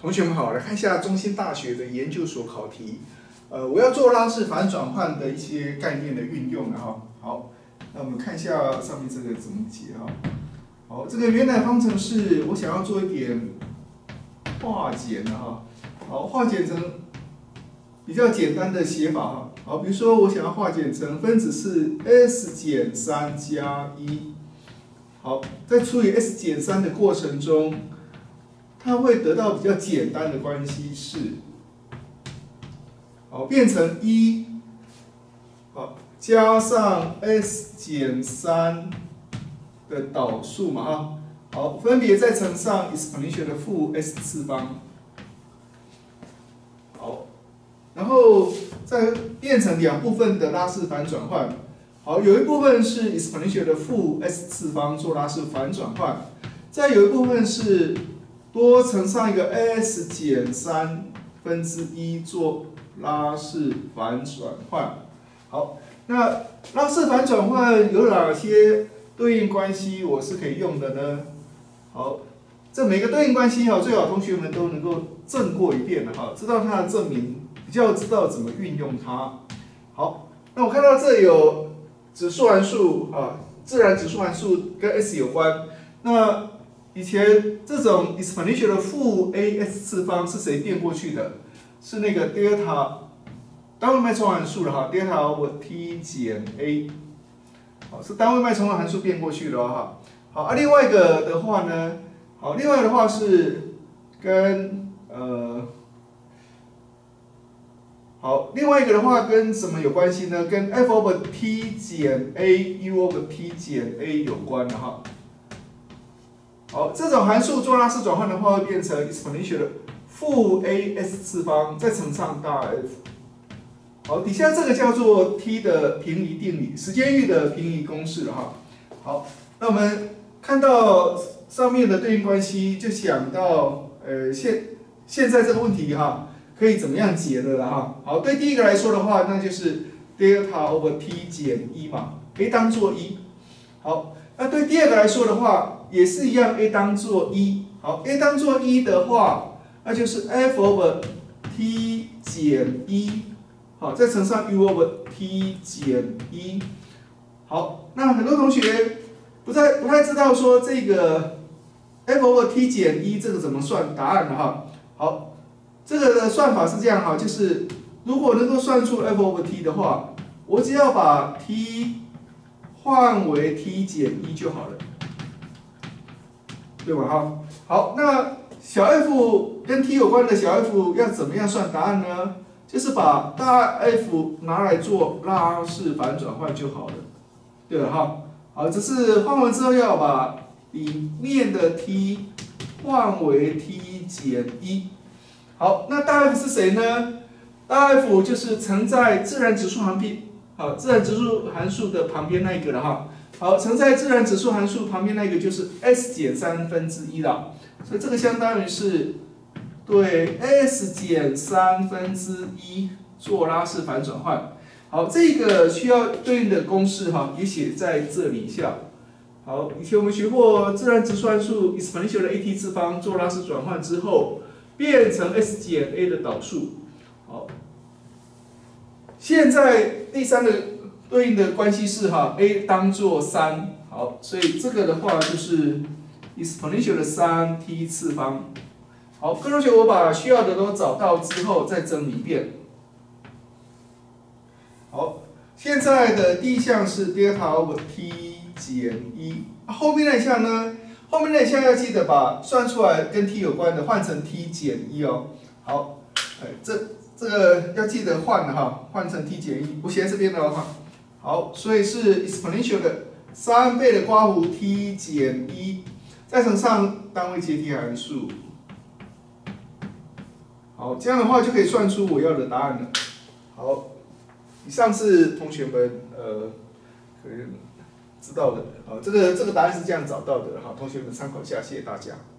同学们好，来看一下中兴大学的研究所考题。我要做拉式反转换的一些概念的运用哈。好，那我们看一下上面这个怎么解哈。好，这个原来方程式我想要做一点化简哈。好，化简成比较简单的写法哈。好，比如说我想要化简成分子是 s 减3加1。好，在处理 s 减3的过程中，它会得到比较简单的关系式，好，变成1，好，加上 s 减3的导数嘛哈，好，分别再乘上 exponential 的负 s 次方，好，然后再变成两部分的拉式反转换，好，有一部分是 exponential 的负 s 次方做拉式反转换，再有一部分是多乘上一个 s 减1/3做拉式反转换。好，那拉式反转换有哪些对应关系我是可以用的呢？好，这每个对应关系哈，最好同学们都能够证过一遍的哈，知道它的证明，比较知道怎么运用它。好，那我看到这有指数函数啊，自然指数函数跟 s 有关，那以前这种 exponential 的负 as 次方是谁变过去的？是那个 delta 单位脉冲函数了哈 ，delta over t 减 a， 好，是单位脉冲函数变过去的哈。好，啊，另外一个的话呢，好，另外的话是跟好，另外一个的话跟什么有关系呢？跟 f over t 减 a u over t 减 a 有关的哈。好，这种函数做拉式转换的话，会变成 exponential 的负 as 次方，再乘上大 F。好，底下这个叫做 t 的平移定理，时间域的平移公式了哈。好，那我们看到上面的对应关系，就想到现在这个问题哈，可以怎么样解的了哈。好，对第一个来说的话，那就是 delta over t 减1嘛 ，a 当做1。好，那对第二个来说的话，也是一样 ，a 当做1，好 ，a 当做1的话，那就是 f over t 减1，好，再乘上 u over t 减1，好，那很多同学不太知道说这个 f over t 减1这个怎么算答案的哈，好，这个的算法是这样哈，就是如果能够算出 f over t 的话，我只要把 t 换为 t 减1就好了。对吧？哈，好，那小 f 跟 t 有关的小 f 要怎么样算答案呢？就是把大 F 拿来做拉式反转换就好了，对了哈。好，只是换完之后要把里面的 t 换为 t 减1。好，那大 F 是谁呢？大 F 就是乘在自然指数函数的旁边那一个了哈。好，乘在自然指数函数旁边那个就是 s 减1/3了，所以这个相当于是对 s 减1/3做拉式反转换。好，这个需要对应的公式哈，也写在这里下。好，以前我们学过自然指数函数 exponential 的 at 次方做拉式转换之后，变成 s 减 a 的导数。好，现在第三个对应的关系是哈 ，a 当做3，好，所以这个的话就是 exponential 的3t 次方。好，各位同学，我把需要的都找到之后再整理一遍。好，现在的第一项是 delta over t 减1，后面那一项呢？后面那一项要记得把算出来跟 t 有关的换成 t 减1哦。好，这个要记得换的哈，换成 t 减1，我写在这边的哈。好，所以是 exponential 的3倍的括弧 t 减1，再乘上单位阶梯函数。好，这样的话就可以算出我要的答案了。好，以上是同学们可以知道的。好，这个答案是这样找到的。好，同学们参考一下，谢谢大家。